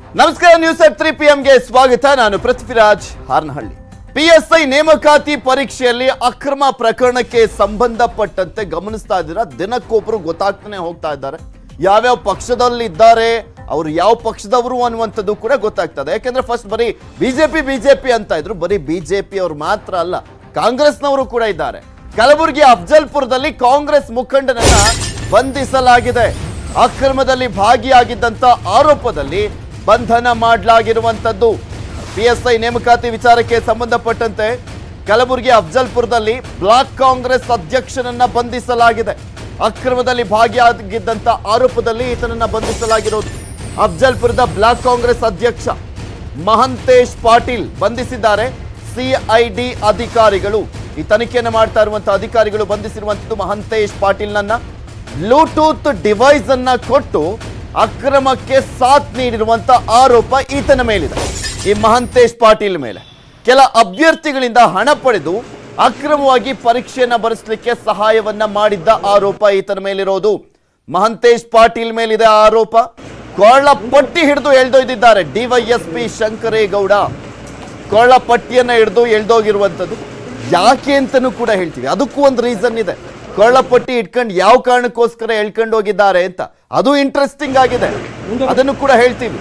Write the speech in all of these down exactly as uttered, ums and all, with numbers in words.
ನಮಸ್ಕಾರ news at three P ಎಂಗೆ ಸ್ವಾಗತ. ನಾನು ಪೃಥ್ವಿರಾಜ್ ಹಾರನಹಳ್ಳಿ. ಪಿಎಸ್ಐ ನೇಮಕಾತಿ ಪರೀಕ್ಷೆಯಲ್ಲಿ ಅಕ್ರಮ ಪ್ರಕರಣಕ್ಕೆ ಸಂಬಂಧಪಟ್ಟಂತೆ ಗಮನಿಸ್ತಾ ಇದ್ದೀರಾ, ದಿನಕ್ಕೊಬ್ಬರು ಗೊತ್ತಾಗ್ತಾನೆ ಹೋಗ್ತಾ ಇದ್ದಾರೆ. ಯಾವ್ಯಾವ ಪಕ್ಷದಲ್ಲಿ ಇದ್ದಾರೆ, ಅವರು ಯಾವ ಪಕ್ಷದವರು ಅನ್ನುವಂಥದ್ದು ಕೂಡ ಗೊತ್ತಾಗ್ತದೆ. ಯಾಕಂದ್ರೆ ಫಸ್ಟ್ ಬರೀ ಬಿಜೆಪಿ ಬಿಜೆಪಿ ಅಂತ ಇದ್ರು, ಬರೀ ಬಿಜೆಪಿ ಅವರು ಮಾತ್ರ ಅಲ್ಲ, ಕಾಂಗ್ರೆಸ್ನವರು ಕೂಡ ಇದ್ದಾರೆ. ಕಲಬುರಗಿ ಅಫ್ಜಲ್ಪುರದಲ್ಲಿ ಕಾಂಗ್ರೆಸ್ ಮುಖಂಡನನ್ನ ಬಂಧಿಸಲಾಗಿದೆ. ಅಕ್ರಮದಲ್ಲಿ ಭಾಗಿಯಾಗಿದ್ದಂತ ಆರೋಪದಲ್ಲಿ ಬಂಧನ ಮಾಡಲಾಗಿರುವಂತದ್ದು. ಪಿಎಸ್ಐ ನೇಮಕಾತಿ ವಿಚಾರಕ್ಕೆ ಸಂಬಂಧಪಟ್ಟಂತೆ ಕಲಬುರಗಿ ಅಫ್ಜಲ್ಪುರದಲ್ಲಿ ಬ್ಲಾಕ್ ಕಾಂಗ್ರೆಸ್ ಅಧ್ಯಕ್ಷನನ್ನ ಬಂಧಿಸಲಾಗಿದೆ. ಅಕ್ರಮದಲ್ಲಿ ಭಾಗಿಯಾಗಿದ್ದಂತ ಆರೋಪದಲ್ಲಿ ಈತನನ್ನ ಬಂಧಿಸಲಾಗಿರೋದು. ಅಫ್ಜಲ್ಪುರದ ಬ್ಲಾಕ್ ಕಾಂಗ್ರೆಸ್ ಅಧ್ಯಕ್ಷ ಮಹಂತೇಶ್ ಪಾಟೀಲ್ ಬಂಧಿಸಿದ್ದಾರೆ. ಸಿಐಡಿ ಅಧಿಕಾರಿಗಳು, ಈ ತನಿಖೆಯನ್ನು ಮಾಡ್ತಾ ಇರುವಂತಹ ಅಧಿಕಾರಿಗಳು ಬಂಧಿಸಿರುವಂತದ್ದು ಮಹಂತೇಶ್ ಪಾಟೀಲ್ನನ್ನ. ಬ್ಲೂಟೂತ್ ಡಿವೈಸ್ ಅನ್ನ ಕೊಟ್ಟು ಅಕ್ರಮಕ್ಕೆ ಸಾಥ್ ನೀಡಿರುವಂತ ಆರೋಪ ಈತನ ಮೇಲಿದೆ. ಈ ಮಹಂತೇಶ್ ಪಾಟೀಲ್ ಮೇಲೆ ಕೆಲ ಅಭ್ಯರ್ಥಿಗಳಿಂದ ಹಣ ಪಡೆದು ಅಕ್ರಮವಾಗಿ ಪರೀಕ್ಷೆಯನ್ನ ಬರೆಸಲಿಕ್ಕೆ ಸಹಾಯವನ್ನ ಮಾಡಿದ್ದ ಆರೋಪ ಈತನ ಮೇಲಿರೋದು. ಮಹಂತೇಶ್ ಪಾಟೀಲ್ ಮೇಲಿದೆ ಆರೋಪ. ಕೊಳ್ಳ ಪಟ್ಟಿ ಹಿಡಿದು ಎಳ್ದೊಯ್ದಿದ್ದಾರೆ ಡಿವೈಎಸ್ಪಿ ಶಂಕರೇಗೌಡ. ಕೊಳ್ಳ ಪಟ್ಟಿಯನ್ನ ಹಿಡಿದು ಎಳ್ದೋಗಿರುವಂತದ್ದು ಯಾಕೆ ಅಂತನೂ ಕೂಡ ಹೇಳ್ತೀವಿ. ಅದಕ್ಕೂ ಒಂದು ರೀಸನ್ ಇದೆ. ಕೊಳ್ಳಪಟ್ಟಿ ಇಟ್ಕೊಂಡು ಯಾವ ಕಾರಣಕ್ಕೋಸ್ಕರ ಎಳ್ಕೊಂಡು ಹೋಗಿದ್ದಾರೆ ಅಂತ, ಅದು ಇಂಟ್ರೆಸ್ಟಿಂಗ್ ಆಗಿದೆ, ಅದನ್ನು ಕೂಡ ಹೇಳ್ತೀವಿ.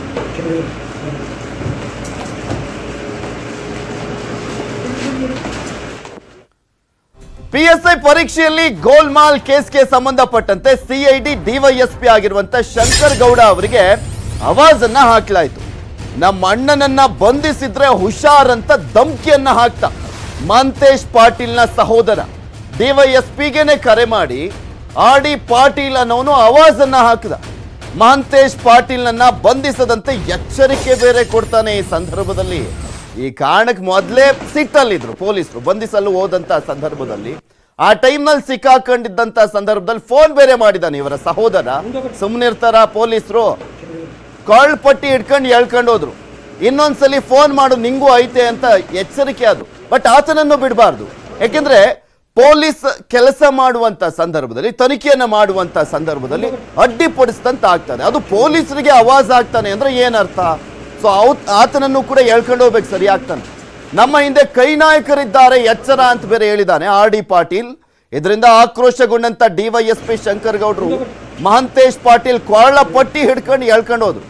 ಪಿಎಸ್ಐ ಪರೀಕ್ಷೆಯಲ್ಲಿ ಗೋಲ್ಮಾಲ್ ಕೇಸ್ಗೆ ಸಂಬಂಧಪಟ್ಟಂತೆ ಸಿಐಡಿ ಡಿವೈಎಸ್ಪಿ ಆಗಿರುವಂತ ಶಂಕರ್ ಗೌಡ ಅವರಿಗೆ ಆವಾಜನ್ನ ಹಾಕಲಾಯಿತು. ನಮ್ಮ ಅಣ್ಣನನ್ನ ಬಂಧಿಸಿದ್ರೆ ಹುಷಾರ್ ಅಂತ ಧಮ್ಕಿಯನ್ನ ಹಾಕ್ತಾ ಮಹಂತೇಶ್ ಪಾಟೀಲ್ನ ಸಹೋದರ ಡಿವೈಎಸ್ಪಿಗೆನೆ ಕರೆ ಮಾಡಿ ಆರ್ ಡಿ ಪಾಟೀಲ್ ಅನ್ನೋನು ಆವಾಜನ್ನ ಹಾಕಿದ. ಮಹಂತೇಶ್ ಪಾಟೀಲ್ನನ್ನ ಬಂಧಿಸದಂತೆ ಎಚ್ಚರಿಕೆ ಬೇರೆ ಕೊಡ್ತಾನೆ. ಈ ಸಂದರ್ಭದಲ್ಲಿ ಈ ಕಾರಣಕ್ಕೆ ಮೊದಲೇ ಸಿಟ್ಟಲ್ಲಿದ್ರು ಪೊಲೀಸರು ಬಂಧಿಸಲು ಹೋದಂತ ಸಂದರ್ಭದಲ್ಲಿ. ಆ ಟೈಮ್ನಲ್ಲಿ ಸಿಕ್ಕಾಕೊಂಡಿದ್ದಂತ ಸಂದರ್ಭದಲ್ಲಿ ಫೋನ್ ಬೇರೆ ಮಾಡಿದಾನೆ ಇವರ ಸಹೋದರ. ಸುಮ್ಮನಿರ್ತಾರ ಪೊಲೀಸರು? ಕಾಳ್ ಪಟ್ಟಿ ಇಟ್ಕೊಂಡು ಎಳ್ಕೊಂಡು ಹೋದ್ರು. ಇನ್ನೊಂದ್ಸಲಿ ಫೋನ್ ಮಾಡು ನಿಂಗೂ ಐತೆ ಅಂತ ಎಚ್ಚರಿಕೆ ಅದು. ಬಟ್ ಆತನನ್ನು ಬಿಡಬಾರ್ದು. ಯಾಕೆಂದ್ರೆ ಪೊಲೀಸ್ ಕೆಲಸ ಮಾಡುವಂತ ಸಂದರ್ಭದಲ್ಲಿ, ತನಿಖೆಯನ್ನ ಮಾಡುವಂತ ಸಂದರ್ಭದಲ್ಲಿ ಅಡ್ಡಿಪಡಿಸಿದಂತ ಆಗ್ತಾನೆ. ಅದು ಪೊಲೀಸರಿಗೆ ಆವಾಜ್ ಆಗ್ತಾನೆ ಅಂದ್ರೆ ಏನರ್ಥ? ಸೊ ಆತನನ್ನು ಕೂಡ ಎಳ್ಕೊಂಡು ಹೋಗ್ಬೇಕು, ಸರಿ ಆಗ್ತಾನೆ. ನಮ್ಮ ಹಿಂದೆ ಕೈ ನಾಯಕರಿದ್ದಾರೆ, ಎಚ್ಚರ ಅಂತ ಬೇರೆ ಹೇಳಿದಾನೆ ಆರ್ ಡಿ ಪಾಟೀಲ್. ಇದರಿಂದ ಆಕ್ರೋಶಗೊಂಡಂತ ಡಿವೈಎಸ್ಪಿ ಶಂಕರ್ ಗೌಡ್ರು ಮಹಂತೇಶ್ ಪಾಟೀಲ್ ಕೊಳ್ಳ ಪಟ್ಟಿ ಹಿಡ್ಕೊಂಡು ಎಳ್ಕೊಂಡು ಹೋದ್ರು.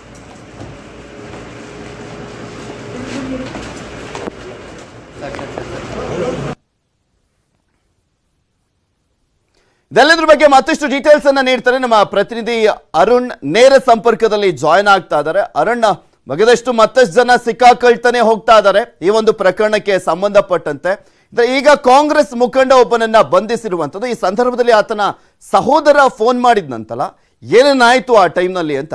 ಇದೆಲ್ಲದ್ರ ಬಗ್ಗೆ ಮತ್ತಷ್ಟು ಡೀಟೇಲ್ಸ್ ಅನ್ನ ನೀಡ್ತಾರೆ ನಮ್ಮ ಪ್ರತಿನಿಧಿ ಅರುಣ್. ನೇರ ಸಂಪರ್ಕದಲ್ಲಿ ಜಾಯ್ನ್ ಆಗ್ತಾ ಇದ್ದಾರೆ. ಅರುಣ್, ಬಗೆದಷ್ಟು ಮತ್ತಷ್ಟು ಜನ ಸಿಕ್ಕಾಕೊಳ್ತಾನೆ ಹೋಗ್ತಾ ಇದ್ದಾರೆ ಈ ಒಂದು ಪ್ರಕರಣಕ್ಕೆ ಸಂಬಂಧಪಟ್ಟಂತೆ. ಈಗ ಕಾಂಗ್ರೆಸ್ ಮುಖಂಡ ಒಬ್ಬನನ್ನ ಬಂಧಿಸಿರುವಂತದ್ದು. ಈ ಸಂದರ್ಭದಲ್ಲಿ ಆತನ ಸಹೋದರ ಫೋನ್ ಮಾಡಿದ್ನಂತಲ್ಲ, ಏನೇನಾಯ್ತು ಆ ಟೈಮ್ನಲ್ಲಿ ಅಂತ?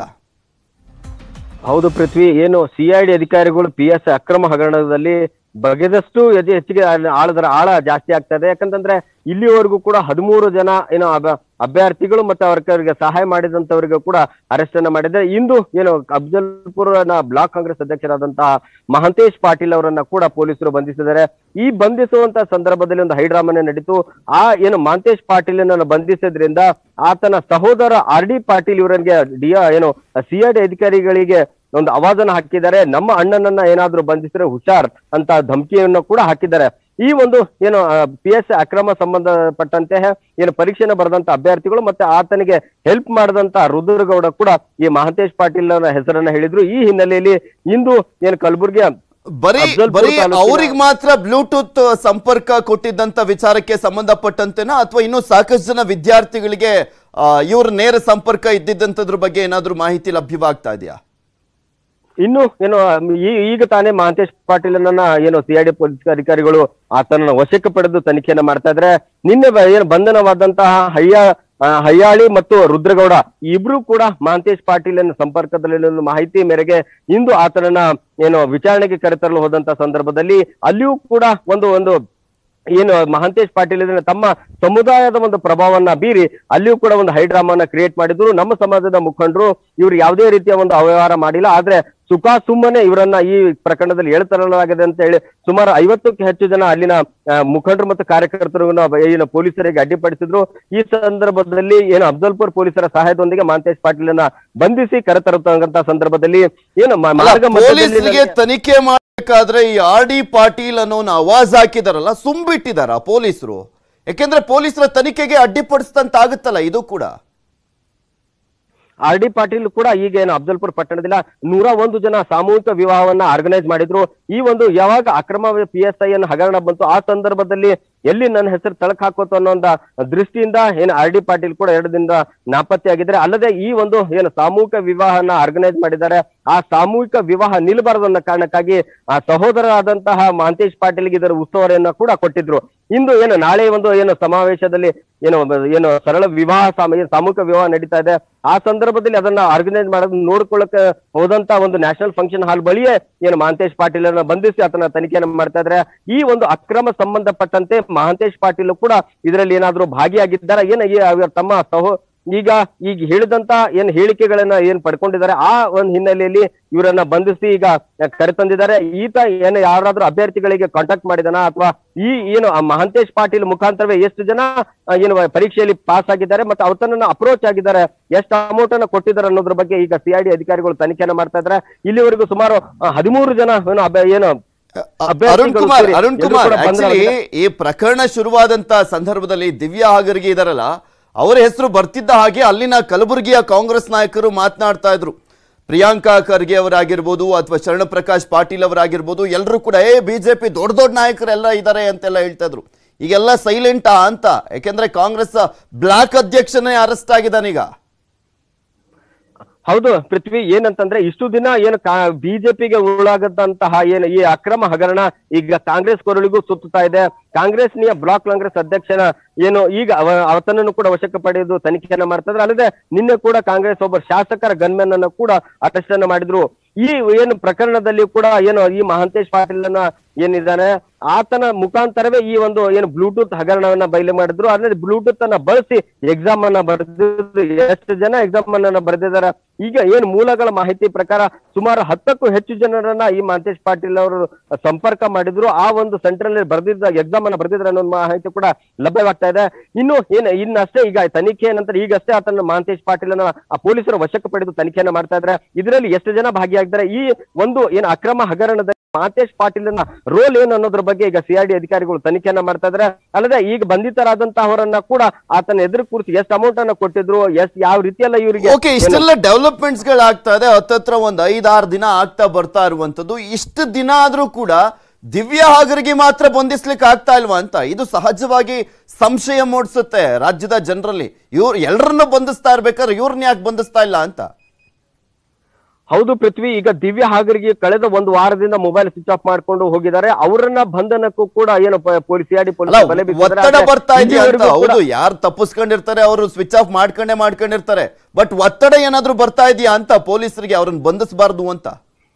ಹೌದು ಪೃಥ್ವಿ, ಏನು ಸಿಐಡಿ ಅಧಿಕಾರಿಗಳು ಪಿ ಎಸ್ ಅಕ್ರಮ ಹಗರಣದಲ್ಲಿ ಬಗೆದಷ್ಟು ಹೆಚ್ಚಿಗೆ ಆಳದರ ಆಳ ಜಾಸ್ತಿ ಆಗ್ತಾ ಇದೆ. ಯಾಕಂತಂದ್ರೆ ಇಲ್ಲಿವರೆಗೂ ಕೂಡ ಹದಿಮೂರು ಜನ ಏನು ಅಭ್ಯರ್ಥಿಗಳು ಮತ್ತೆ ಅವರಿಗೆ ಸಹಾಯ ಮಾಡಿದಂತವರಿಗೂ ಕೂಡ ಅರೆಸ್ಟ್ ಅನ್ನ ಮಾಡಿದ್ದಾರೆ. ಇಂದು ಏನು ಅಫ್ಜಲ್ಪುರನ ಬ್ಲಾಕ್ ಕಾಂಗ್ರೆಸ್ ಅಧ್ಯಕ್ಷರಾದಂತಹ ಮಹಂತೇಶ್ ಪಾಟೀಲ್ ಅವರನ್ನ ಕೂಡ ಪೊಲೀಸರು ಬಂಧಿಸಿದ್ದಾರೆ. ಈ ಬಂಧಿಸುವಂತ ಸಂದರ್ಭದಲ್ಲಿ ಒಂದು ಹೈಡ್ರಾಮನೆ ನಡೀತು. ಆ ಏನು ಮಹಂತೇಶ್ ಪಾಟೀಲನ್ನ ಬಂಧಿಸಿದ್ರಿಂದ ಆತನ ಸಹೋದರ ಆರ್ ಡಿ ಪಾಟೀಲ್ ಇವರಿಗೆ ಡಿಯ ಏನು ಸಿಐಡಿ ಅಧಿಕಾರಿಗಳಿಗೆ ಒಂದು ಆವಾಜನ್ನ ಹಾಕಿದ್ದಾರೆ. ನಮ್ಮ ಅಣ್ಣನನ್ನ ಏನಾದ್ರೂ ಬಂಧಿಸಿದ್ರೆ ಹುಷಾರ್ ಅಂತ ಧಮಕಿಯನ್ನು ಕೂಡ ಹಾಕಿದ್ದಾರೆ. ಈ ಒಂದು ಏನು ಪಿ ಎಸ್ ಅಕ್ರಮ ಸಂಬಂಧಪಟ್ಟಂತೆ ಏನು ಪರೀಕ್ಷೆನ ಬರೆದಂತ ಅಭ್ಯರ್ಥಿಗಳು ಮತ್ತೆ ಆತನಿಗೆ ಹೆಲ್ಪ್ ಮಾಡಿದಂತ ರುದ್ರಗೌಡ ಕೂಡ ಈ ಮಹಂತೇಶ್ ಪಾಟೀಲ್ ಹೆಸರನ್ನ ಹೇಳಿದ್ರು. ಈ ಹಿನ್ನೆಲೆಯಲ್ಲಿ ಇಂದು ಏನು ಕಲಬುರಗಿಯ ಬರೀ ಬರೀ ಅವ್ರಿಗೆ ಮಾತ್ರ ಬ್ಲೂಟೂತ್ ಸಂಪರ್ಕ ಕೊಟ್ಟಿದ್ದಂತ ವಿಚಾರಕ್ಕೆ ಸಂಬಂಧಪಟ್ಟಂತೆನಾ, ಅಥವಾ ಇನ್ನೂ ಸಾಕಷ್ಟು ಜನ ವಿದ್ಯಾರ್ಥಿಗಳಿಗೆ ಇವ್ರ ನೇರ ಸಂಪರ್ಕ ಇದ್ದಿದ್ದಂತದ್ರ ಬಗ್ಗೆ ಏನಾದ್ರೂ ಮಾಹಿತಿ ಲಭ್ಯವಾಗ್ತಾ ಇದೆಯಾ? ಇನ್ನು ಏನು ಈಗ ತಾನೇ ಮಹಂತೇಶ್ ಪಾಟೀಲನ್ನ ಏನು ಸಿಐಡಿ ಪೊಲೀಸ್ ಅಧಿಕಾರಿಗಳು ಆತನನ್ನ ವಶಕ್ಕೆ ಪಡೆದು ತನಿಖೆಯನ್ನ ಮಾಡ್ತಾ ಇದ್ರೆ, ನಿನ್ನೆ ಏನು ಬಂಧನವಾದಂತಹ ಹಯ್ಯ ಹಯ್ಯಾಳಿ ಮತ್ತು ರುದ್ರಗೌಡ ಇಬ್ರು ಕೂಡ ಮಹಂತೇಶ್ ಪಾಟೀಲನ ಸಂಪರ್ಕದಲ್ಲಿ ಮಾಹಿತಿ ಮೇರೆಗೆ ಇಂದು ಆತನನ್ನ ಏನು ವಿಚಾರಣೆಗೆ ಕರೆತರಲು ಹೋದಂತ ಸಂದರ್ಭದಲ್ಲಿ ಅಲ್ಲಿಯೂ ಕೂಡ ಒಂದು ಒಂದು ಏನು ಮಹಂತೇಶ್ ಪಾಟೀಲ್ ತಮ್ಮ ಸಮುದಾಯದ ಒಂದು ಪ್ರಭಾವವನ್ನ ಬೀರಿ ಅಲ್ಲಿಯೂ ಕೂಡ ಒಂದು ಹೈಡ್ರಾಮನ್ನ ಕ್ರಿಯೇಟ್ ಮಾಡಿದ್ರು. ನಮ್ಮ ಸಮಾಜದ ಮುಖಂಡರು ಇವ್ರು ಯಾವುದೇ ರೀತಿಯ ಒಂದು ಅವ್ಯವಹಾರ ಮಾಡಿಲ್ಲ, ಆದ್ರೆ ಸುಖ ಸುಮ್ಮನೆ ಇವರನ್ನ ಈ ಪ್ರಕರಣದಲ್ಲಿ ಹೇಳ್ತರಲಾಗಿದೆ ಅಂತ ಹೇಳಿ ಸುಮಾರು ಐವತ್ತಕ್ಕೂ ಹೆಚ್ಚು ಜನ ಅಲ್ಲಿನ ಮುಖಂಡರು ಮತ್ತು ಕಾರ್ಯಕರ್ತರು ಏನು ಪೊಲೀಸರಿಗೆ ಅಡ್ಡಿಪಡಿಸಿದ್ರು. ಈ ಸಂದರ್ಭದಲ್ಲಿ ಏನು ಅಫ್ಜಲ್ಪುರ್ ಪೊಲೀಸರ ಸಹಾಯದೊಂದಿಗೆ ಮಹಾಂತೇಶ್ ಪಾಟೀಲನ್ನ ಬಂಧಿಸಿ ಕರೆತರುವಂತಹ ಸಂದರ್ಭದಲ್ಲಿ ಏನು ಮಾರ್ಗ ಪೊಲೀಸರಿಗೆ ತನಿಖೆ ಮಾಡಬೇಕಾದ್ರೆ ಈ ಆರ್ ಡಿ ಪಾಟೀಲ್ ಅನ್ನೋನ ಆವಾಜ್ ಹಾಕಿದಾರಲ್ಲ, ಸುಂಬಿಟ್ಟಿದಾರ ಪೊಲೀಸರು? ಯಾಕೆಂದ್ರೆ ಪೊಲೀಸರ ತನಿಖೆಗೆ ಅಡ್ಡಿಪಡಿಸಿದಂತ ಆಗುತ್ತಲ್ಲ ಇದು ಕೂಡ. ಆರ್ ಡಿ ಪಾಟೀಲ್ ಕೂಡ ಈಗ ಏನು ಅಫ್ಜಲ್ಪುರ್ ಪಟ್ಟಣದಲ್ಲಿ ನೂರ ಒಂದು ಜನ ಸಾಮೂಹಿಕ ವಿವಾಹವನ್ನ ಆರ್ಗನೈಸ್ ಮಾಡಿದ್ರು. ಈ ಒಂದು ಯಾವಾಗ ಅಕ್ರಮ ಪಿ ಎಸ್ ಐ ಅನ್ನು ಹಗರಣ ಬಂತು ಆ ಸಂದರ್ಭದಲ್ಲಿ ಎಲ್ಲಿ ನನ್ನ ಹೆಸರು ತಳಕ್ ಹಾಕೋತು ಅನ್ನೋ ಒಂದು ದೃಷ್ಟಿಯಿಂದ ಏನು ಆರ್ ಡಿ ಪಾಟೀಲ್ ಕೂಡ ಎರಡು ದಿನದ ನಾಪತ್ತೆ ಆಗಿದ್ದಾರೆ. ಅಲ್ಲದೆ ಈ ಒಂದು ಏನು ಸಾಮೂಹಿಕ ವಿವಾಹನ ಆರ್ಗನೈಸ್ ಮಾಡಿದ್ದಾರೆ, ಆ ಸಾಮೂಹಿಕ ವಿವಾಹ ನಿಲ್ಬಾರದು ಅನ್ನೋ ಕಾರಣಕ್ಕಾಗಿ ಆ ಸಹೋದರರಾದಂತಹ ಮಹಾಂತೇಶ್ ಪಾಟೀಲ್ಗೆ ಇದರ ಉಸ್ತುವಾರಿಯನ್ನ ಕೂಡ ಕೊಟ್ಟಿದ್ರು. ಇಂದು ಏನು ನಾಳೆ ಒಂದು ಏನು ಸಮಾವೇಶದಲ್ಲಿ ಏನು ಏನು ಸರಳ ವಿವಾಹ ಸಾಮೂಹಿಕ ವಿವಾಹ ನಡೀತಾ ಇದೆ, ಆ ಸಂದರ್ಭದಲ್ಲಿ ಅದನ್ನ ಆರ್ಗನೈಸ್ ಮಾಡೋದು ನೋಡ್ಕೊಳ್ಳಕ್ಕೆ ಹೋದಂತ ಒಂದು ನ್ಯಾಷನಲ್ ಫಂಕ್ಷನ್ ಹಾಲ್ ಬಳಿಯೇ ಏನು ಮಹಾಂತೇಶ್ ಪಾಟೀಲ್ ಅನ್ನ ಬಂಧಿಸಿ ಆತನ ತನಿಖೆಯನ್ನು ಮಾಡ್ತಾ ಇದ್ರೆ. ಈ ಒಂದು ಅಕ್ರಮ ಸಂಬಂಧಪಟ್ಟಂತೆ ಮಹಾಂತೇಶ್ ಪಾಟೀಲ್ ಕೂಡ ಇದರಲ್ಲಿ ಏನಾದ್ರೂ ಭಾಗಿಯಾಗಿದ್ದಾರೆ ಏನು ತಮ್ಮ ಸಹೋ ಈಗ ಈಗ ಹೇಳಿದಂತ ಏನ್ ಹೇಳಿಕೆಗಳನ್ನ ಏನ್ ಪಡ್ಕೊಂಡಿದ್ದಾರೆ ಆ ಒಂದು ಹಿನ್ನೆಲೆಯಲ್ಲಿ ಇವರನ್ನ ಬಂಧಿಸಿ ಈಗ ಕರೆತಂದಿದ್ದಾರೆ. ಈತ ಏನು ಯಾರಾದ್ರೂ ಅಭ್ಯರ್ಥಿಗಳಿಗೆ ಕಾಂಟ್ಯಾಕ್ಟ್ ಮಾಡಿದಾನ ಅಥವಾ ಈ ಏನು ಮಹಾಂತೇಶ್ ಪಾಟೀಲ್ ಮುಖಾಂತರವೇ ಎಷ್ಟು ಜನ ಏನು ಪರೀಕ್ಷೆಯಲ್ಲಿ ಪಾಸ್ ಆಗಿದ್ದಾರೆ ಮತ್ತೆ ಅವತನ್ನ ಅಪ್ರೋಚ್ ಆಗಿದ್ದಾರೆ, ಎಷ್ಟು ಅಮೌಂಟ್ ಅನ್ನ ಕೊಟ್ಟಿದ್ದಾರೆ ಅನ್ನೋದ್ರ ಬಗ್ಗೆ ಈಗ ಸಿಐಡಿ ಅಧಿಕಾರಿಗಳು ತನಿಖೆಯನ್ನು ಮಾಡ್ತಾ ಇದ್ದಾರೆ. ಇಲ್ಲಿವರೆಗೂ ಸುಮಾರು ಹದಿಮೂರು ಜನ ಏನು ಅರುಣ್ ಕುಮಾರ್ ಅರುಣ್ ಕುಮಾರ್ ಆಕ್ಚುಲಿ ಈ ಪ್ರಕರಣ ಶುರುವಾದಂತ ಸಂದರ್ಭದಲ್ಲಿ ದಿವ್ಯಾ ಹಾಗರ್ಗಿ ಇದಾರಲ್ಲ, ಅವರ ಹೆಸರು ಬರ್ತಿದ್ದ ಹಾಗೆ ಅಲ್ಲಿನ ಕಲಬುರಗಿಯ ಕಾಂಗ್ರೆಸ್ ನಾಯಕರು ಮಾತನಾಡ್ತಾ ಇದ್ರು. ಪ್ರಿಯಾಂಕಾ ಖರ್ಗೆ ಅವರಾಗಿರ್ಬೋದು ಅಥವಾ ಶರಣ ಪ್ರಕಾಶ್ ಪಾಟೀಲ್ ಅವರಾಗಿರ್ಬೋದು, ಎಲ್ಲರೂ ಕೂಡ ಏ ಬಿಜೆಪಿ ದೊಡ್ಡ ದೊಡ್ಡ ನಾಯಕರೆಲ್ಲ ಇದ್ದಾರೆ ಅಂತೆಲ್ಲ ಹೇಳ್ತಾ ಇದ್ರು. ಈಗೆಲ್ಲ ಸೈಲೆಂಟಾ ಅಂತ, ಯಾಕೆಂದ್ರೆ ಕಾಂಗ್ರೆಸ್ ಬ್ಲಾಕ್ ಅಧ್ಯಕ್ಷನೇ ಅರೆಸ್ಟ್ ಆಗಿದ್ದಾನೀಗ. ಹೌದು ಪೃಥ್ವಿ, ಏನಂತಂದ್ರೆ ಇಷ್ಟು ದಿನ ಏನು ಬಿಜೆಪಿಗೆ ಉರುಳಾಗದಂತಹ ಏನು ಈ ಅಕ್ರಮ ಹಗರಣ ಈಗ ಕಾಂಗ್ರೆಸ್ ಕೊರಳಿಗೂ ಸುತ್ತುತ್ತಾ ಇದೆ. ಕಾಂಗ್ರೆಸ್ನಿಯ ಬ್ಲಾಕ್ ಕಾಂಗ್ರೆಸ್ ಅಧ್ಯಕ್ಷನ ಏನು ಈಗ ಅವತನನ್ನು ಕೂಡ ವಶಕ್ಕೆ ಪಡೆದು ತನಿಖೆಯನ್ನ ಮಾಡ್ತಾ ಇದ್ರೆ. ಅಲ್ಲದೆ ನಿನ್ನೆ ಕೂಡ ಕಾಂಗ್ರೆಸ್ ಒಬ್ಬ ಶಾಸಕರ ಗನ್ಮೆನ್ ಅನ್ನು ಕೂಡ ಅರೆಸ್ಟ್ ಅನ್ನ ಮಾಡಿದ್ರು. ಈ ಏನು ಪ್ರಕರಣದಲ್ಲಿ ಕೂಡ ಏನು ಈ ಮಹಾಂತೇಶ್ ಪಾಟೀಲ್ ಅನ್ನ ಏನಿದ್ದಾನೆ ಆತನ ಮುಖಾಂತರವೇ ಈ ಒಂದು ಏನು ಬ್ಲೂಟೂತ್ ಹಗರಣವನ್ನ ಬಯಲು ಮಾಡಿದ್ರು. ಅಲ್ಲದೆ ಬ್ಲೂಟೂತ್ ಅನ್ನ ಬಳಸಿ ಎಕ್ಸಾಮ್ ಅನ್ನ ಬರೆದಿದ್ರು. ಎಷ್ಟು ಜನ ಎಕ್ಸಾಮ್ ಅನ್ನ ಬರೆದಿದ್ದಾರೆ ಈಗ ಏನು ಮೂಲಗಳ ಮಾಹಿತಿ ಪ್ರಕಾರ ಸುಮಾರು ಹತ್ತಕ್ಕೂ ಹೆಚ್ಚು ಜನರನ್ನ ಈ ಮಹಾಂತೇಶ್ ಪಾಟೀಲ್ ಅವರು ಸಂಪರ್ಕ ಮಾಡಿದ್ರು. ಆ ಒಂದು ಸೆಂಟರ್ ಅಲ್ಲಿ ಬರೆದಿದ್ದ ಎಕ್ಸಾಮ್ ಅನ್ನ ಬರೆದಿದ್ರೆ ಅನ್ನೋ ಮಾಹಿತಿ ಕೂಡ ಲಭ್ಯವಾಗ್ತಾ ಇದೆ. ಇನ್ನು ಏನು ಇನ್ನಷ್ಟೇ ಈಗ ತನಿಖೆ ನಂತರ ಈಗಷ್ಟೇ ಆತನ ಮಹಾಂತೇಶ್ ಪಾಟೀಲ್ ಅನ್ನ ಆ ಪೊಲೀಸರು ವಶಕ್ಕೆ ಪಡೆದು ತನಿಖೆಯನ್ನ ಮಾಡ್ತಾ ಇದ್ದಾರೆ. ಇದರಲ್ಲಿ ಎಷ್ಟು ಜನ ಭಾಗಿಯಾಗಿದ್ದಾರೆ, ಈ ಒಂದು ಏನು ಅಕ್ರಮ ಹಗರಣದಲ್ಲಿ ಮಹಾಂತೇಶ್ ಪಾಟೀಲ್ ನ ರೋಲ್ ಏನು ಅನ್ನೋದ್ರ ಬಗ್ಗೆ ಈಗ ಸಿಐಡಿ ಅಧಿಕಾರಿಗಳು ತನಿಖೆಯನ್ನ ಮಾಡ್ತಾ ಇದ್ದಾರೆ. ಅಲ್ಲದೆ ಈಗ ಬಂಧಿತರಾದಂತಹವರನ್ನ ಕೂಡ ಆತನ ಎದುರು ಕೂರಿಸಿ ಎಷ್ಟು ಅಮೌಂಟ್ ಅನ್ನ ಕೊಟ್ಟಿದ್ರು, ಎಷ್ಟು ಯಾವ ರೀತಿಯಲ್ಲ ಇವರಿಗೆ ಇಷ್ಟೆಲ್ಲ ಡೆವಲಪ್ಮೆಂಟ್ಸ್ ಗಳಾಗ್ತಾ ಇದೆ. ಹತ್ತತ್ರ ಒಂದ್ ಐದಾರು ದಿನ ಆಗ್ತಾ ಬರ್ತಾ ಇರುವಂತದ್ದು. ಇಷ್ಟು ದಿನ ಆದ್ರೂ ಕೂಡ ದಿವ್ಯಾ ಹಾಗರ್ಗಿ ಮಾತ್ರ ಬಂಧಿಸ್ಲಿಕ್ಕೆ ಆಗ್ತಾ ಇಲ್ವಾ ಅಂತ ಇದು ಸಹಜವಾಗಿ ಸಂಶಯ ಮೂಡಿಸುತ್ತೆ ರಾಜ್ಯದ ಜನರಲ್ಲಿ. ಇವ್ರು ಎಲ್ಲರನ್ನು ಬಂಧಿಸ್ತಾ ಇರ್ಬೇಕಾದ್ರೆ ಇವ್ರನ್ನ ಯಾಕೆ ಬಂಧಿಸ್ತಾ ಇಲ್ಲ ಅಂತ. ಹೌದು ಪೃಥ್ವಿ, ಈಗ ದಿವ್ಯಾ ಹಾಗರ್ಗಿ ಕಳೆದ ಒಂದು ವಾರದಿಂದ ಮೊಬೈಲ್ ಸ್ವಿಚ್ ಆಫ್ ಮಾಡ್ಕೊಂಡು ಹೋಗಿದ್ದಾರೆ. ಅವರನ್ನ ಬಂಧನಕ್ಕೂ ಕೂಡ ಏನು ಪೊಲೀಸ್ ಸಿಐಡಿ ಪೊಲೀಸ್ ಒತ್ತಡ ಬರ್ತಾ ಇದೆಯಾ ಅಂತ. ಹೌದು, ಯಾರು ತಪ್ಪಿಸ್ಕೊಂಡಿರ್ತಾರೆ ಅವರು ಸ್ವಿಚ್ ಆಫ್ ಮಾಡ್ಕೊಂಡೇ ಮಾಡ್ಕೊಂಡಿರ್ತಾರೆ. ಬಟ್ ಒತ್ತಡ ಏನಾದ್ರು ಬರ್ತಾ ಇದೆಯಾ ಅಂತ ಪೊಲೀಸರಿಗೆ ಅವ್ರನ್ನ ಬಂಧಿಸಬಾರ್ದು ಅಂತ.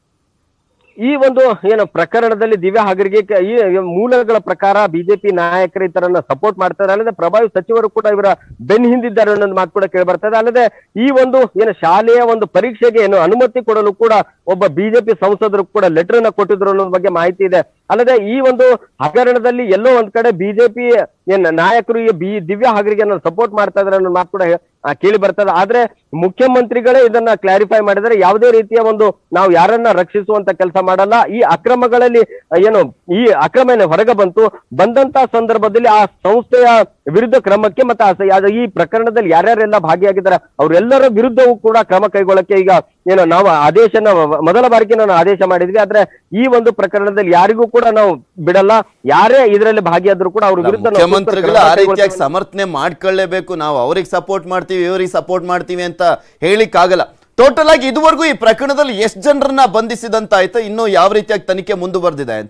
ಈ ಒಂದು ಏನು ಪ್ರಕರಣದಲ್ಲಿ ದಿವ್ಯಾ ಹಾಗರ್ಗಿ ಈ ಮೂಲಗಳ ಪ್ರಕಾರ ಬಿಜೆಪಿ ನಾಯಕರು ಈ ತರನ್ನ ಸಪೋರ್ಟ್ ಮಾಡ್ತಾರೆ. ಅಲ್ಲದೆ ಪ್ರಭಾವಿ ಸಚಿವರು ಕೂಡ ಇವರ ಬೆನ್ ಹಿಂದಿದ್ದಾರೆ ಅನ್ನೋದು ಮಾತು ಕೂಡ ಕೇಳಿ ಬರ್ತದೆ. ಅಲ್ಲದೆ ಈ ಒಂದು ಏನು ಶಾಲೆಯ ಒಂದು ಪರೀಕ್ಷೆಗೆ ಏನು ಅನುಮತಿ ಕೊಡಲು ಕೂಡ ಒಬ್ಬ ಬಿಜೆಪಿ ಸಂಸದರು ಕೂಡ ಲೆಟರ್ ಅನ್ನ ಕೊಟ್ಟಿದ್ರು ಅನ್ನೋದ್ರ ಬಗ್ಗೆ ಮಾಹಿತಿ ಇದೆ. ಅಲ್ಲದೆ ಈ ಒಂದು ಹಗರಣದಲ್ಲಿ ಎಲ್ಲೋ ಒಂದ್ ಕಡೆ ಬಿಜೆಪಿ ಏನ್ ನಾಯಕರು ಈ ಬಿ ದಿವ್ಯಾ ಹಾಗರ್ಗಿಯನ್ನ ಸಪೋರ್ಟ್ ಮಾಡ್ತಾ ಇದಾರೆ ಅನ್ನೋ ಮಾತು ಕೂಡ ಕೇಳಿ ಬರ್ತದೆ. ಆದ್ರೆ ಮುಖ್ಯಮಂತ್ರಿಗಳೇ ಇದನ್ನ ಕ್ಲಾರಿಫೈ ಮಾಡಿದರೆ ಯಾವುದೇ ರೀತಿಯ ಒಂದು ನಾವು ಯಾರನ್ನ ರಕ್ಷಿಸುವಂತ ಕೆಲಸ ಮಾಡಲ್ಲ. ಈ ಅಕ್ರಮಗಳಲ್ಲಿ ಏನು ಈ ಅಕ್ರಮ ಏನು ಹೊರಗೆ ಬಂತು ಬಂದಂತ ಸಂದರ್ಭದಲ್ಲಿ ಆ ಸಂಸ್ಥೆಯ ವಿರುದ್ಧ ಕ್ರಮಕ್ಕೆ ಮತ್ತೆ ಈ ಪ್ರಕರಣದಲ್ಲಿ ಯಾರ್ಯಾರೆಲ್ಲ ಭಾಗಿಯಾಗಿದ್ದಾರೆ ಅವರೆಲ್ಲರ ವಿರುದ್ಧವೂ ಕೂಡ ಕ್ರಮ ಕೈಗೊಳ್ಳಕ್ಕೆ ಈಗ ಏನು ನಾವು ಆದೇಶನ ಮೊದಲ ಬಾರಿಗೆ ನಾನು ಆದೇಶ ಮಾಡಿದ್ವಿ. ಆದ್ರೆ ಈ ಒಂದು ಪ್ರಕರಣದಲ್ಲಿ ಯಾರಿಗೂ ಕೂಡ ನಾವು ಬಿಡಲ್ಲ. ಯಾರೇ ಇದರಲ್ಲಿ ಭಾಗಿಯಾದ್ರು ಕೂಡ ಅವ್ರ ವಿರುದ್ಧ ಮುಖ್ಯಮಂತ್ರಿಗಳು ಆ ರೀತಿಯಾಗಿ ಸಮರ್ಥನೆ ಮಾಡ್ಕೊಳ್ಳೇಬೇಕು. ನಾವು ಅವ್ರಿಗೆ ಸಪೋರ್ಟ್ ಮಾಡ್ತೀವಿ ಇವ್ರಿಗೆ ಸಪೋರ್ಟ್ ಮಾಡ್ತೀವಿ ಅಂತ ಹೇಳಿಕ್ ಆಗಲ್ಲ. ಟೋಟಲ್ ಆಗಿ ಇದುವರೆಗೂ ಈ ಪ್ರಕರಣದಲ್ಲಿ ಎಷ್ಟು ಜನರನ್ನ ಬಂಧಿಸಿದಂತ ಆಯ್ತು, ಇನ್ನು ಯಾವ ರೀತಿಯಾಗಿ ತನಿಖೆ ಮುಂದುವರೆದಿದೆ ಅಂತ.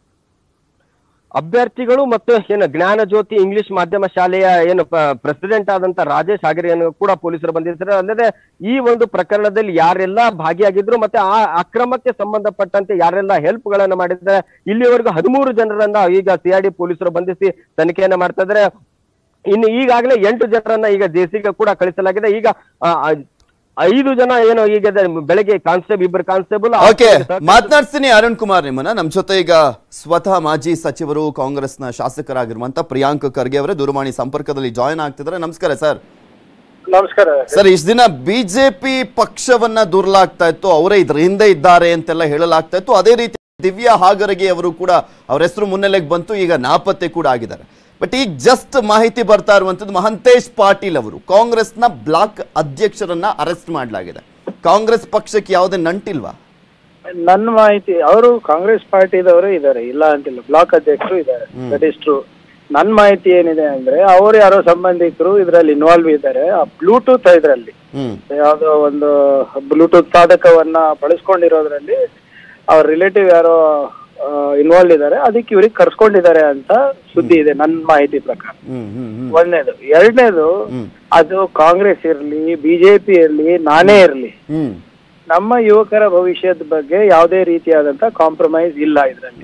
ಅಭ್ಯರ್ಥಿಗಳು ಮತ್ತು ಏನು ಜ್ಞಾನ ಜ್ಯೋತಿ ಇಂಗ್ಲಿಷ್ ಮಾಧ್ಯಮ ಶಾಲೆಯ ಏನು ಪ್ರೆಸಿಡೆಂಟ್ ಆದಂತ ರಾಜೇಶ್ ಹಾಗರಿಯನ್ನು ಕೂಡ ಪೊಲೀಸರು ಬಂಧಿಸಿದ್ದಾರೆ. ಅಲ್ಲದೆ ಈ ಒಂದು ಪ್ರಕರಣದಲ್ಲಿ ಯಾರೆಲ್ಲ ಭಾಗಿಯಾಗಿದ್ರು ಮತ್ತೆ ಆ ಅಕ್ರಮಕ್ಕೆ ಸಂಬಂಧಪಟ್ಟಂತೆ ಯಾರೆಲ್ಲ ಹೆಲ್ಪ್ ಗಳನ್ನ ಮಾಡಿದ್ದಾರೆ ಇಲ್ಲಿವರೆಗೂ ಹದಿಮೂರು ಜನರನ್ನ ಈಗ ಸಿಐಡಿ ಪೊಲೀಸರು ಬಂಧಿಸಿ ತನಿಖೆಯನ್ನ ಮಾಡ್ತಾ ಇದ್ದಾರೆ. ಇನ್ನು ಈಗಾಗಲೇ ಎಂಟು ಜನರನ್ನ ಈಗ ಜೆಸಿಗೆ ಕೂಡ ಕಳಿಸಲಾಗಿದೆ. ಈಗ ಐದು ಜನ ಏನೋ ಈಗ ಬೆಳಗ್ಗೆ ಕಾನ್ಸ್ಟೇಬಲ್ ಇಬ್ಬರು ಕಾನ್ಸ್ಟೇಬಲ್. ಓಕೆ, ಮಾತನಾಡ್ತೀನಿ ಅರುಣ್ ಕುಮಾರ್ ನಿಮ್ಮನ್ನ. ನಮ್ ಜೊತೆ ಈಗ ಸ್ವತಃ ಮಾಜಿ ಸಚಿವರು ಕಾಂಗ್ರೆಸ್ನ ಶಾಸಕರಾಗಿರುವಂತ ಪ್ರಿಯಾಂಕ್ ಖರ್ಗೆ ಅವರೇ ದೂರವಾಣಿ ಸಂಪರ್ಕದಲ್ಲಿ ಜಾಯಿನ್ ಆಗ್ತಿದ್ದಾರೆ. ನಮಸ್ಕಾರ ಸರ್. ನಮಸ್ಕಾರ ಸರ್. ಇಷ್ಟು ದಿನ ಬಿಜೆಪಿ ಪಕ್ಷವನ್ನ ದೂರಲಾಗ್ತಾ ಇತ್ತು, ಅವರೇ ಇದ್ರ ಹಿಂದೆ ಇದ್ದಾರೆ ಅಂತೆಲ್ಲ ಹೇಳಲಾಗ್ತಾ ಇತ್ತು. ಅದೇ ರೀತಿ ದಿವ್ಯಾ ಹಾಗರಗಿ ಅವರು ಕೂಡ ಅವ್ರ ಹೆಸರು ಮುನ್ನೆಲೆಗೆ ಬಂತು, ಈಗ ನಾಪತ್ತೆ ಕೂಡ ಆಗಿದ್ದಾರೆ. ಬಟ್ ಈಗ ಜಸ್ಟ್ ಮಾಹಿತಿ ಬರ್ತಾ ಇರುವಂತದ್ದು ಮಹಂತೇಶ್ ಪಾಟೀಲ್ ಅವರು ಕಾಂಗ್ರೆಸ್ನ ಬ್ಲಾಕ್ ಅಧ್ಯಕ್ಷರನ್ನ ಅರೆಸ್ಟ್ ಮಾಡಲಾಗಿದೆ. ಕಾಂಗ್ರೆಸ್ ಪಕ್ಷಕ್ಕೆ ಯಾವುದೇ ನಂಟಿಲ್ವಾ? ನನ್ನ ಮಾಹಿತಿ ಅವರು ಕಾಂಗ್ರೆಸ್ ಪಾರ್ಟಿದವರು ಇದ್ದಾರೆ, ಇಲ್ಲ ಅಂತಿಲ್ಲ, ಬ್ಲಾಕ್ ಅಧ್ಯಕ್ಷರು ಇದ್ದಾರೆ, ದಟ್ ಇಸ್ ಟ್ರೂ. ನನ್ನ ಮಾಹಿತಿ ಏನಿದೆ ಅಂದ್ರೆ ಅವ್ರು ಯಾರೋ ಸಂಬಂಧಿಕರು ಇದರಲ್ಲಿ ಇನ್ವಾಲ್ವ್ ಇದ್ದಾರೆ. ಆ ಬ್ಲೂಟೂತ್ ಇದರಲ್ಲಿ ಯಾವ್ದೋ ಒಂದು ಬ್ಲೂಟೂತ್ ಸಾಧಕವನ್ನ ಬಳಸ್ಕೊಂಡಿರೋದ್ರಲ್ಲಿ ಅವ್ರ ರಿಲೇಟಿವ್ ಯಾರೋ ಇನ್ವಾಲ್ವ್ ಇದ್ದಾರೆ, ಅದಕ್ಕೆ ಇವ್ರಿಗೆ ಕರ್ಸ್ಕೊಂಡಿದ್ದಾರೆ ಅಂತ ಸುದ್ದಿ ಇದೆ ನನ್ನ ಮಾಹಿತಿ ಪ್ರಕಾರ. ಒಂದನೇದು. ಎರಡನೇದು, ಅದು ಕಾಂಗ್ರೆಸ್ ಇರ್ಲಿ ಬಿಜೆಪಿ ಇರ್ಲಿ ನಾನೇ ಇರ್ಲಿ, ನಮ್ಮ ಯುವಕರ ಭವಿಷ್ಯದ ಬಗ್ಗೆ ಯಾವುದೇ ರೀತಿಯಾದಂತ ಕಾಂಪ್ರಮೈಸ್ ಇಲ್ಲ ಇದ್ರಲ್ಲಿ.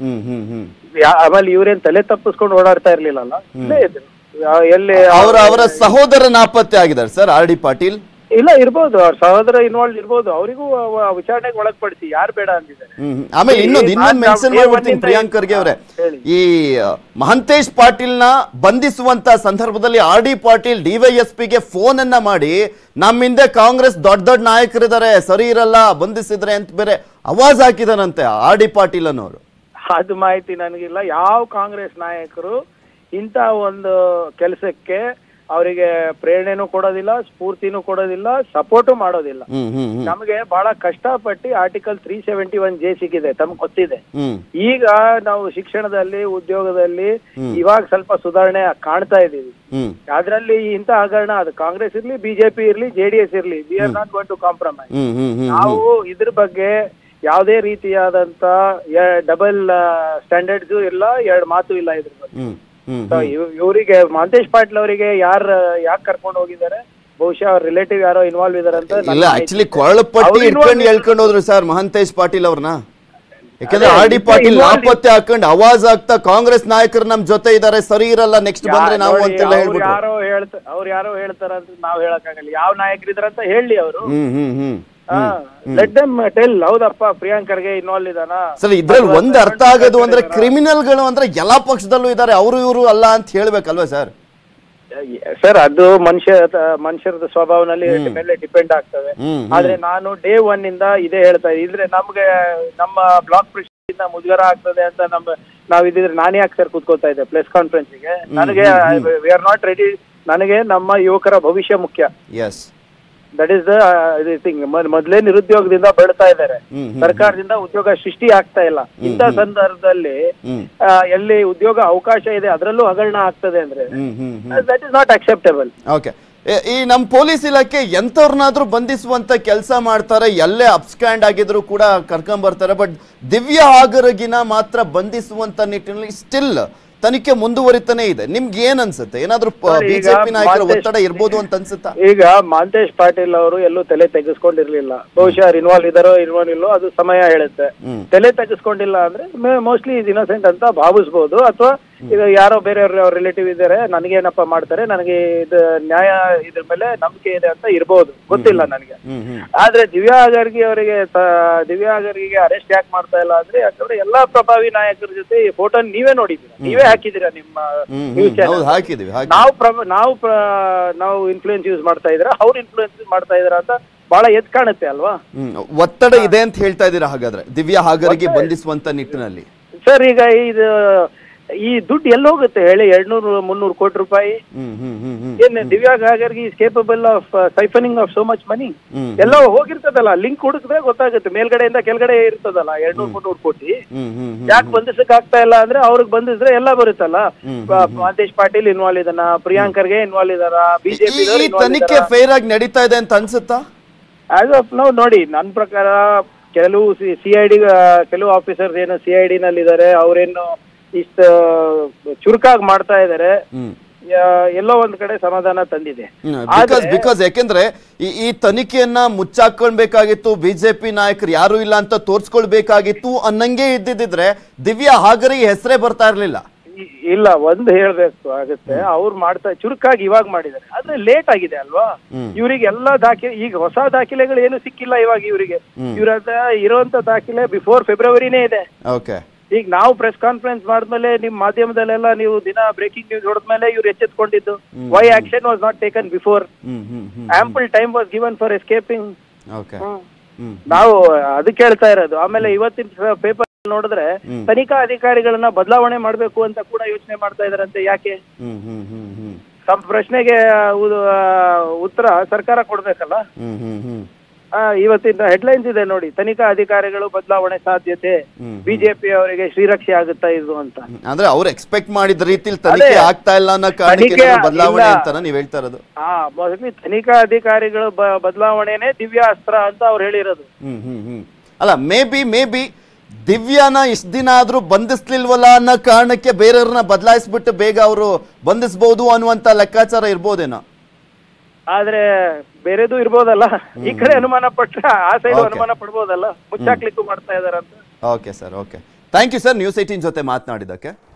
ಆಮೇಲೆ ಇವ್ರೇನ್ ತಲೆ ತಪ್ಪಿಸ್ಕೊಂಡು ಓಡಾಡ್ತಾ ಇರ್ಲಿಲ್ಲಲ್ಲ, ಇಲ್ಲೇ ಇದ್ರು. ಎಲ್ಲಿ ಅವರ ಅವರ ಸಹೋದರ ನಾಪತ್ತೆ ಆಗಿದ್ದಾರೆ ಸರ್, ಆರ್ ಡಿ ಪಾಟೀಲ್. ಇಲ್ಲ ಇರ್ಬೋದು, ಅವ್ರ ಸಹೋದರ ಇನ್ವಾಲ್ವ್ ಇರ್ಬೋದು, ಅವರಿಗೂ ವಿಚಾರಣೆಗೆ ಒಳಪಡಿಸಿ ಯಾರು ಬೇಡ ಅಂದಿದ್ದಾರೆ. ಆಮೇಲೆ ಇನ್ನೊಂದು ಇನ್ನೊಂದು ಮೆನ್ಷನ್ ಮಾಡ್ಬಿಡ್ತೀನಿ ಪ್ರಿಯಾಂಕ್ ಖರ್ಗೆ ಅವರೇ, ಈ ಮಹಂತೇಶ್ ಪಾಟೀಲ್ ನ ಬಂಧಿಸುವಂತ ಸಂದರ್ಭದಲ್ಲಿ ಆರ್ ಡಿ ಪಾಟೀಲ್ ಡಿವೈಎಸ್ಪಿಗೆ ಫೋನ್ ಅನ್ನ ಮಾಡಿ ನಮ್ಮ ಹಿಂದೆ ಕಾಂಗ್ರೆಸ್ ದೊಡ್ಡ ದೊಡ್ಡ ನಾಯಕರಿದ್ದಾರೆ, ಸರಿ ಇರಲ್ಲ ಬಂಧಿಸಿದ್ರೆ ಅಂತ ಬೇರೆ ಅವಾಜ್ ಹಾಕಿದಾನಂತೆ ಆರ್ ಡಿ ಪಾಟೀಲ್ ಅನ್ನೋರು. ಅದು ಮಾಹಿತಿ ನನಗಿಲ್ಲ. ಯಾವ ಕಾಂಗ್ರೆಸ್ ನಾಯಕರು ಇಂತ ಒಂದು ಕೆಲಸಕ್ಕೆ ಅವರಿಗೆ ಪ್ರೇರಣೆನೂ ಕೊಡೋದಿಲ್ಲ, ಸ್ಫೂರ್ತಿನೂ ಕೊಡೋದಿಲ್ಲ, ಸಪೋರ್ಟು ಮಾಡೋದಿಲ್ಲ. ನಮಗೆ ಬಹಳ ಕಷ್ಟಪಟ್ಟು article three seventy one J ಸಿಕ್ಕಿದೆ, ತಮ್ಗೆ ಗೊತ್ತಿದೆ. ಈಗ ನಾವು ಶಿಕ್ಷಣದಲ್ಲಿ ಉದ್ಯೋಗದಲ್ಲಿ ಇವಾಗ ಸ್ವಲ್ಪ ಸುಧಾರಣೆ ಕಾಣ್ತಾ ಇದೀವಿ. ಅದ್ರಲ್ಲಿ ಇಂತ ಹಗರಣ ಅದು ಕಾಂಗ್ರೆಸ್ ಇರ್ಲಿ ಬಿಜೆಪಿ ಇರ್ಲಿ ಜೆಡಿಎಸ್ ಇರ್ಲಿ, we are not going to compromise. ನಾವು ಇದ್ರ ಬಗ್ಗೆ ಯಾವುದೇ ರೀತಿಯಾದಂತ ಡಬಲ್ ಸ್ಟ್ಯಾಂಡರ್ಡ್ಸ್ ಇಲ್ಲ, ಎರಡು ಮಾತು ಇಲ್ಲ ಇದ್ರ ಬಗ್ಗೆ. ಇವರಿಗೆ ಮಹಂತೇಶ್ ಪಾಟೀಲ್ ಅವರಿಗೆ ಯಾರು ಯಾಕೆ ಕರ್ಕೊಂಡು ಹೋಗಿದ್ದಾರೆ, ಬಹುಶಃ ಅವ್ರ ರಿಲೇಟಿವ್ ಯಾರೋ ಇನ್ವಾಲ್ವ್ ಇದಾರೆ ಅಂತ. ಇಲ್ಲ, ಆಕ್ಚುಲಿ ಕೊಳಪಟ್ಟಿ ಇಟ್ಕೊಂಡು ಹೇಳ್ಕೊಂಡು ಹೋದ್ರು ಸರ್ ಮಹಂತೇಶ್ ಪಾಟೀಲ್ ಅವ್ರನ್ನ. ಯಾಕಂದ್ರೆ ಆರ್ ಡಿ ಪಾಟೀಲ್ ನಾಪತ್ತೆ ಹಾಕೊಂಡು ಅವಾಜ್ ಆಗ್ತಾ ಕಾಂಗ್ರೆಸ್ ನಾಯಕರು ನಮ್ ಜೊತೆ ಇದಾರೆ, ಸರಿ ಇರಲ್ಲ ನೆಕ್ಸ್ಟ್ ಬಂದ್ರೆ ನಾವು ಅಂತೆಲ್ಲ ಹೇಳ್ಬಿಟ್ಟು ಯಾರೋ ಹೇಳ್ತಾರೆ, ಅವ್ರು ಯಾರೋ ಹೇಳ್ತಾರ ಅಂತ ನಾವ್ ಹೇಳಕ್ಕಾಗಲ್ಲ. ಯಾವ ನಾಯಕರು ಇದಾರೆ ಅಂತ ಹೇಳಿ ಅವರು. Hmm hmm hmm let them tell. ಹೌದಪ್ಪ ಪ್ರಿಯಾಂಕ್ ಖರ್ಗೆ ಇನ್ವಾಲ್ವ್ ಇದಾನ. ಸರ್, ಇದ್ರಲ್ಲಿ ಒಂದ್ ಅರ್ಥ ಆಗೋದು ಅಂದ್ರೆ ಕ್ರಿಮಿನಲ್ ಗಳು ಅಂದ್ರೆ ಎಲ್ಲಾ ಪಕ್ಷದಲ್ಲೂ ಇದಾರೆ, ಅವರು ಇವರು ಅಲ್ಲ ಅಂತ ಹೇಳ್ಬೇಕಲ್ವಾ ಸರ್? ಸರ್, ಅದು ಮನುಷ್ಯ ಮನುಷ್ಯರದ ಸ್ವಭಾವನಲ್ಲಿ ಮೇಲೆ ಡಿಪೆಂಡ್ ಆಗ್ತದೆ. ಆದ್ರೆ ನಾನು ಡೇ ಒನ್ ಇಂದ ಇದೇ ಹೇಳ್ತಾ ಇದ್ರೆ ನಮ್ಗೆ ನಮ್ಮ ಬ್ಲಾಕ್ ಪ್ರೆಸಿಡೆಂಟ್ ಮುಜುಗರ ಆಗ್ತದೆ ಅಂತ ನಮ್ ನಾವ್ ಇದ್ರೆ ನಾನೇ ಯಾಕೆ ಸರ್ ಕೂತ್ಕೊಳ್ತಾ ಇದ್ದೆ ಪ್ರೆಸ್ ಕಾನ್ಫರೆನ್ಸ್ ಗೆ. ನನಗೆ ವಿ ಆರ್ ನಾಟ್ ರೆಡಿ. ನನಗೆ ನಮ್ಮ ಯುವಕರ ಭವಿಷ್ಯ ಮುಖ್ಯ. Yes, that is the thing. ಮೊದಲೇ ನಿರುದ್ಯೋಗದಿಂದ ಬೆಳ್ತಾ ಇದ್ದಾರೆ, ಸರ್ಕಾರದಿಂದ ಉದ್ಯೋಗ ಸೃಷ್ಟಿ ಆಗ್ತಾ ಇಲ್ಲ. ಇಂಥ ಸಂದರ್ಭದಲ್ಲಿ ಎಲ್ಲಿ ಉದ್ಯೋಗ ಅವಕಾಶ ಇದೆ ಅದರಲ್ಲೂ ಹಗರಣ ಆಗ್ತದೆ ಅಂದ್ರೆ that is not acceptable. Okay, ಈ ನಮ್ ಪೊಲೀಸ್ ಇಲಾಖೆ ಎಂತವ್ರನ್ನಾದ್ರೂ ಬಂಧಿಸುವಂತ ಕೆಲಸ ಮಾಡ್ತಾರೆ, ಎಲ್ಲೇ ಅಬ್ಸ್ಕ್ಯಾಂಡ್ ಆಗಿದ್ರು ಕೂಡ ಕರ್ಕೊಂಡ್ ಬರ್ತಾರೆ. ಬಟ್ ದಿವ್ಯಾ ಹಾಗರಗಿನ ಮಾತ್ರ ಬಂಧಿಸುವಂತ ನಿಟ್ಟಿನಲ್ಲಿ ಸ್ಟಿಲ್ ತನಿಖೆ ಮುಂದುವರಿತಾನೆ ಇದೆ. ನಿಮ್ಗೆ ಏನ್ ಅನ್ಸುತ್ತೆ? ಏನಾದ್ರೂ ಬಿಜೆಪಿ ನಾಯಕರ ಒತ್ತಡ ಇರ್ಬೋದು ಅಂತ ಅನ್ಸುತ್ತಾ? ಈಗ ಮಹಂತೇಶ್ ಪಾಟೀಲ್ ಅವರು ಎಲ್ಲೂ ತಲೆ ತೆಗೆಸ್ಕೊಂಡಿರ್ಲಿಲ್ಲ. ಬಹುಶಃ ಇನ್ವಾಲ್ವ್ ಇದಾರೋ ಇನ್ವಾಲ್ವ್ ಇಲ್ಲೋ ಅದು ಸಮಯ ಹೇಳುತ್ತೆ. ತಲೆ ತೆಗೆಸ್ಕೊಂಡಿಲ್ಲ ಅಂದ್ರೆ ಮೋಸ್ಟ್ಲಿ ಇಸ್ ಇನ್ನೋಸೆಂಟ್ ಅಂತ ಭಾವಿಸ್ಬೋದು. ಅಥವಾ ಇದು ಯಾರೋ ಬೇರೆಯವ್ರ ರಿಲೇಟಿವ್ ಇದ್ದಾರೆ, ನನಗೇನಪ್ಪ ಮಾಡ್ತಾರೆ, ನನಗೆ ಇದು ನ್ಯಾಯ ಇದ್ರ ಮೇಲೆ ನಂಬಿಕೆ ಇದೆ ಅಂತ ಇರ್ಬೋದು, ಗೊತ್ತಿಲ್ಲ ನನಗೆ. ಆದ್ರೆ ದಿವ್ಯಾ ಹಾಗರ್ಗಿ ಅವರಿಗೆ ದಿವ್ಯಾ ಹಾಗರ್ಗಿಗೆ ಅರೆಸ್ಟ್ ಯಾಕೆ ಮಾಡ್ತಾ ಇಲ್ಲ ಅಂದ್ರೆ ಯಾಕಂದ್ರೆ ಎಲ್ಲಾ ಪ್ರಭಾವಿ ನಾಯಕರ ಜೊತೆ ಈ ಫೋಟೋ ನೀವೇ ನೋಡಿದ್ದೀರಾ, ನೀವೇ ಹಾಕಿದೀರಾ ನಿಮ್ಮ ನ್ಯೂಸ್ ಚಾನೆಲ್. ನಾವು ನಾವು ನಾವು ಇನ್ಫ್ಲೂಯೆನ್ಸ್ ಯೂಸ್ ಮಾಡ್ತಾ ಇದ್ರ, ಅವ್ರು ಇನ್ಫ್ಲೂಯೆನ್ಸ್ ಮಾಡ್ತಾ ಇದ್ರ ಅಂತ ಬಹಳ ಎದ್ ಕಾಣುತ್ತೆ ಅಲ್ವಾ? ಒತ್ತಡ ಇದೆ ಅಂತ ಹೇಳ್ತಾ ಇದ್ದೀರಾ ಹಾಗಾದ್ರೆ ದಿವ್ಯಾ ಹಾಗರ್ಗಿ ಬಂಧಿಸುವಂತ ನಿಟ್ಟಿನಲ್ಲಿ? ಸರ್, ಈಗ ಇದು ಈ ದುಡ್ಡು ಎಲ್ಲಿ ಹೋಗುತ್ತೆ ಹೇಳಿ? ಎರಡ್ನೂರು ಮುನ್ನೂರು ಕೋಟಿ ರೂಪಾಯಿ ಏನ್ Divya Hagargi is capable of siphoning of so much money? ಎಲ್ಲ ಹೋಗಿರ್ತದಲ್ಲ, ಲಿಂಕ್ ಹುಡುಕಿದ್ರೆ ಗೊತ್ತಾಗುತ್ತೆ. ಮೇಲ್ಗಡೆಯಿಂದ ಕೆಳಗಡೆ ಇರ್ತದಲ್ಲ ಎರಡ್ನೂರು ಮುನ್ನೂರು ಕೋಟಿ. ಯಾಕೆ ಬಂಧಿಸಕ್ ಆಗ್ತಾ ಇಲ್ಲ ಅಂದ್ರೆ ಅವ್ರಿಗೆ ಬಂಧಿಸಿದ್ರೆ ಎಲ್ಲ ಬರುತ್ತಲ್ಲ. ಮಹಂತೇಶ್ ಪಾಟೀಲ್ ಇನ್ವಾಲ್ವ್ ಇದಾನ, ಪ್ರಿಯಾಂಕ್ ಖರ್ಗೆ ಇನ್ವಾಲ್ವ್ ಇದಾರ, ಬಿಜೆಪಿ ತನಿಖೆ ಫೇರ್ ಆಗಿ ನಡೀತಾ ಇದೆ ಅಂತ ಅನ್ಸುತ್ತಾ? ಆಸ್ ಆಫ್ ನೌ ನೋಡಿ, ನನ್ನ ಪ್ರಕಾರ ಕೆಲವು ಸಿ ಐ ಡಿ ಕೆಲವು ಆಫೀಸರ್ಸ್ ಏನು ಸಿ ಐ ಡಿ ನಲ್ಲಿ ಇದಾರೆ, ಅವ್ರೇನು ಇಷ್ಟ ಚುರುಕಾಗಿ ಮಾಡ್ತಾ ಇದಾರೆ. ಎಲ್ಲೋ ಒಂದ್ ಕಡೆ ಸಮಾಧಾನ ತಂದಿದೆ. ಬಿಕಾಸ್ ಯಾಕೆಂದ್ರೆ ಈ ತನಿಖೆಯನ್ನ ಮುಚ್ಚಾಕೊಳ್ಬೇಕಾಗಿತ್ತು, ಬಿಜೆಪಿ ನಾಯಕರು ಯಾರು ಇಲ್ಲ ಅಂತ ತೋರ್ಸ್ಕೊಳ್ಬೇಕಾಗಿತ್ತು ಅನ್ನಂಗೆ ಇದ್ದಿದ್ರೆ ದಿವ್ಯಾ ಹಾಗರ್ಗಿ ಹೆಸರೇ ಬರ್ತಾ ಇರ್ಲಿಲ್ಲ. ಇಲ್ಲ ಒಂದು ಹೇಳ್ಬೇಕು ಆಗುತ್ತೆ, ಅವ್ರು ಮಾಡ್ತಾ ಚುರುಕಾಗಿ ಇವಾಗ ಮಾಡಿದ್ದಾರೆ, ಆದ್ರೆ ಲೇಟ್ ಆಗಿದೆ ಅಲ್ವಾ. ಇವರಿಗೆ ಎಲ್ಲಾ ದಾಖಲೆ ಈಗ ಹೊಸ ದಾಖಲೆಗಳು ಏನು ಸಿಕ್ಕಿಲ್ಲ ಇವಾಗ ಇವರಿಗೆ. ಇವ್ರ ಇರುವಂತ ದಾಖಲೆ ಬಿಫೋರ್ ಫೆಬ್ರವರಿನೇ ಇದೆ. ಓಕೆ, ಈಗ ನಾವು ಪ್ರೆಸ್ ಕಾನ್ಫರೆನ್ಸ್ ಮಾಡಿದ್ಮೇಲೆ ನಿಮ್ ಮಾಧ್ಯಮದಲ್ಲೆಲ್ಲ ನೀವು ದಿನ ಬ್ರೇಕಿಂಗ್ ನ್ಯೂಸ್ ಹೊಡೆದ್ಮೇಲೆ ಇವ್ರು ಎಚ್ಚೆತ್ಕೊಂಡಿದ್ದು. Why action was not taken before? Ample time was given for escaping. ನಾವು ಅದಕ್ಕೆ ಹೇಳ್ತಾ ಇರೋದು. ಆಮೇಲೆ ಇವತ್ತಿನ ಪೇಪರ್ ನೋಡಿದ್ರೆ ತನಿಖಾ ಅಧಿಕಾರಿಗಳನ್ನ ಬದಲಾವಣೆ ಮಾಡ್ಬೇಕು ಅಂತ ಕೂಡ ಯೋಚನೆ ಮಾಡ್ತಾ ಇದಾರಂತೆ. ಯಾಕೆ? ತಮ್ಮ ಪ್ರಶ್ನೆಗೆ ಉತ್ತರ ಸರ್ಕಾರ ಕೊಡ್ಬೇಕಲ್ಲ. ಇವತ್ತಿನ ಹೆಡ್ಲೈನ್ಸ್ ಇದೆ ನೋಡಿ, ತನಿಖಾ ಅಧಿಕಾರಿಗಳು ಬದಲಾವಣೆ ಸಾಧ್ಯತೆ, ಬಿಜೆಪಿ ಅವರಿಗೆ ಶ್ರೀರಕ್ಷೆ ಆಗುತ್ತಾ ಇದು ಅಂತ. ಅಂದ್ರೆ ಅವ್ರು ಎಕ್ಸ್ಪೆಕ್ಟ್ ಮಾಡಿದ ರೀತಿಲಿ ತನಿಖೆ ಆಗ್ತಾ ಇಲ್ಲ ಅನ್ನೋ ಕಾರಣಕ್ಕೆ ಬದಲಾವಣೆ ಅಂತ ನೀವ್ ಹೇಳ್ತಾ ಇರೋದು. ಹಾ, ಮೊದಲು ತನಿಖಾ ಅಧಿಕಾರಿಗಳು ಬದಲಾವಣೆನೇ ದಿವ್ಯ ಅಸ್ತ್ರ ಅಂತ ಅವ್ರು ಹೇಳಿರೋದು. ಹ್ಮ್ ಹ್ಮ್ ಹ್ಮ್ ಅಲ್ಲ, ಮೇ ಬಿ ಮೇ ಬಿ ದಿವ್ಯಾನ ಇಷ್ಟ ದಿನ ಆದ್ರೂ ಬಂಧಿಸ್ಲಿಲ್ವಲ್ಲ ಅನ್ನೋ ಕಾರಣಕ್ಕೆ ಬೇರೆಯವ್ರನ್ನ ಬದಲಾಯಿಸ್ಬಿಟ್ಟು ಬೇಗ ಅವರು ಬಂಧಿಸಬಹುದು ಅನ್ನುವಂತ ಲೆಕ್ಕಾಚಾರ ಇರ್ಬೋದೇನೋ. ಆದ್ರೆ ಬೇರೆದು ಇರ್ಬೋದಲ್ಲ, ಈ ಕಡೆ ಅನುಮಾನ ಪಟ್ಟ ಆ ಸೈಡ್ ಅನುಮಾನ ಪಡ್ಬೋದಲ್ಲ, ಮುಚ್ಚಾಕ್ಲಿಕ್ಕೂ ಮಾಡ್ತಾ ಇದಾರಂತ. Okay sir, okay, thank you sir news eighteen ಜೊತೆ ಮಾತನಾಡಿದಕ್ಕೆ.